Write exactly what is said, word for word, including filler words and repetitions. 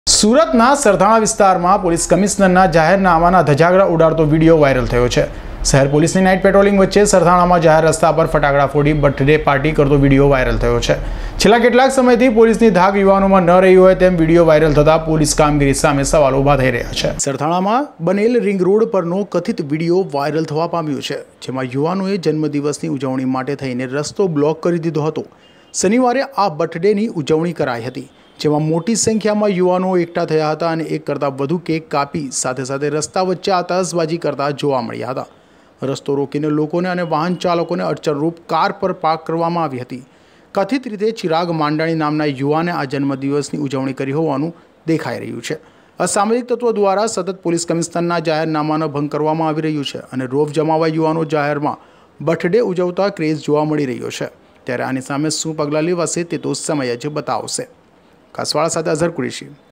સુરતના સરથાણા વિસ્તારમાં પોલીસ કમિશનરના જાહેરનામાના ધજાગરા ઉડાડતો વિડીયો વાયરલ થયો છે। શહેર પોલીસની નાઇટ પેટ્રોલિંગ વચ્ચે સરથાણામાં જાહેર રસ્તા પર ફટાકડા ફોડી બર્થડે પાર્ટી કરતો વિડીયો વાયરલ થયો છે। છેલ્લા કેટલાક સમયથી પોલીસની ધાક યુવાનોમાં ન રહી હોય તેમ વિડીયો વાયરલ થતા પોલીસ કામગીરી સામે સવાલો ઊભા થઈ રહ્યા છે। સરથાણામાં બનેલ રિંગ રોડ પરનો કથિત વિડીયો વાયરલ થવા પામ્યો છે, જેમાં યુવાનોએ જન્મદિવસની ઉજવણી માટે થઈને રસ્તો બ્લોક કરી દીધો હતો। શનિવારે આ બર્થડેની ઉજવણી કરાઈ હતી, જેમાં મોટી સંખ્યામાં યુવાનો એકઠા થયા હતા અને એક કરતાં વધુ કેક કાપી સાથે સાથે રસ્તા વચ્ચે આતશબાજી કરતા જોવા મળ્યા હતા। રસ્તો રોકીને લોકોને અને વાહન ચાલકોને અડચણરૂપ કાર પર પાર્ક કરવામાં આવી હતી। કથિત રીતે ચિરાગ માંડાણી નામના યુવાને આ જન્મદિવસની ઉજવણી કરી હોવાનું દેખાઈ રહ્યું છે। અસામાજિક તત્વો દ્વારા સતત પોલીસ કમિશનરના જાહેરનામાનો ભંગ કરવામાં આવી રહ્યું છે અને રોફ જમાવવા યુવાનો જાહેરમાં બર્થડે ઉજવતા ક્રેઝ જોવા મળી રહ્યો છે। ત્યારે આની સામે શું પગલાં લેવાશે તે તો સમય જ બતાવશે। કાસવાળા સાથે અઝહર કુરેશી।